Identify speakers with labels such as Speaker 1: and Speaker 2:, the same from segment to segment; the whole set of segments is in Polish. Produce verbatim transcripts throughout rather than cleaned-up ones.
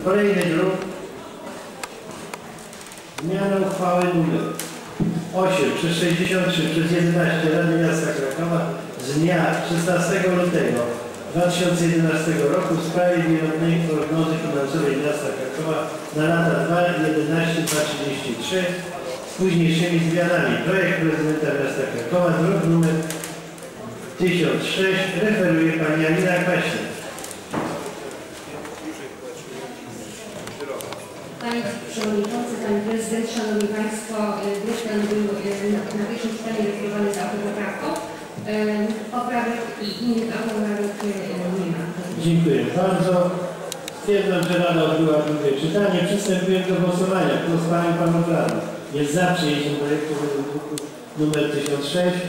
Speaker 1: Kolejny druk. Zmiana uchwały numer osiem przez sześćdziesiąt trzy przez jedenaście Rady Miasta Krakowa z dnia szesnastego lutego dwa tysiące jedenastego roku w sprawie wieloletniej prognozy finansowej Miasta Krakowa na lata dwa tysiące jedenaście do dwa tysiące trzydzieści trzy z późniejszymi zmianami. Projekt prezydenta Miasta Krakowa, druk numer tysiąc sześć, referuje pani Janina Kwaśnik.
Speaker 2: Panie Przewodniczący, Panie Prezydent, Szanowni Państwo, druk ten był na pierwszym czytaniu referowany z autopoprawką. Poprawek i innych autopoprawek nie ma.
Speaker 1: Dziękuję bardzo. Stwierdzam, że Rada odbyła drugie czytanie. Przystępujemy do głosowania. Kto z Pań i Panów Radnych jest za przyjęciem projektu druku numer tysiąc sześć?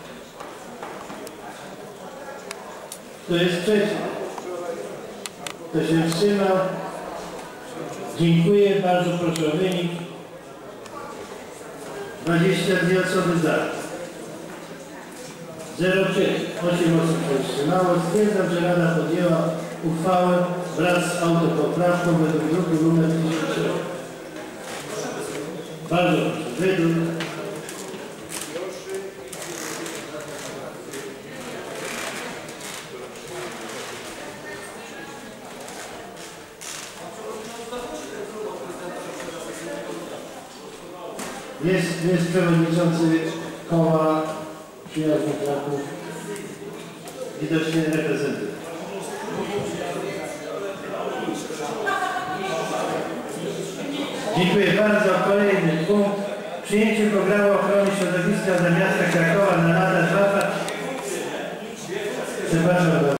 Speaker 1: Kto jest przeciw? Kto się wstrzymał? Dziękuję. Bardzo proszę o wynik. dwadzieścia dwie osoby za. zero przeciw. osiem osób się wstrzymało. Stwierdzam, że Rada podjęła uchwałę wraz z autopoprawką według druku numer tysiąc sześć. Bardzo proszę. Według. Jest, jest przewodniczący koła przyjaznych Kraków, widocznie reprezentuje. Dziękuję bardzo. Kolejny punkt. Przyjęcie programu ochrony środowiska dla miasta Krakowa na lata dwa tysiące. Przepraszam.